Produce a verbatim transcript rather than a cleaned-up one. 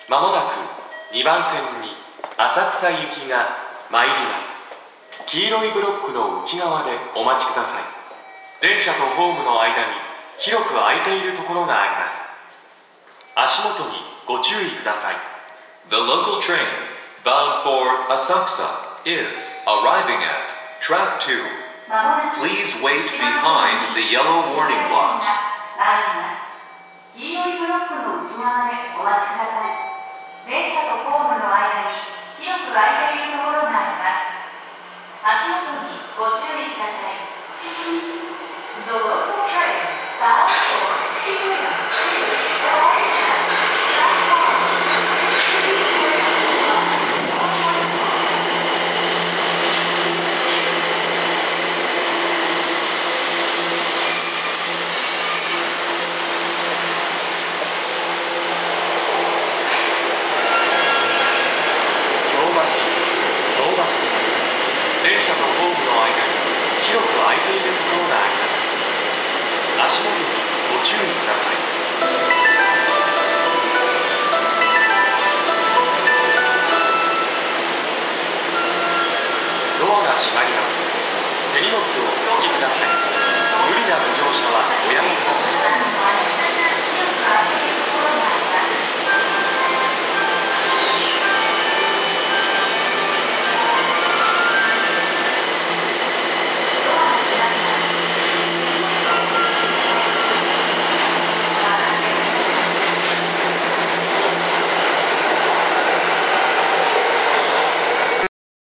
まもなくにばん線に浅草行きが参ります。黄色いブロックの内側でお待ちください。電車とホームの間に広く空いているところがあります。足元にご注意ください。 The local train bound for Asakusa is arriving at track two. Please wait behind the yellow warning blocks. 黄色いブロックの内側でお待ちください。電車とホームの間に広く空いているところがあります。足元にご注意ください。 The local train bound for Shibuya is arriving at track one. Please wait behind the yellow warning blocks. 電車とホームの間に広く空いているところがあります。足元に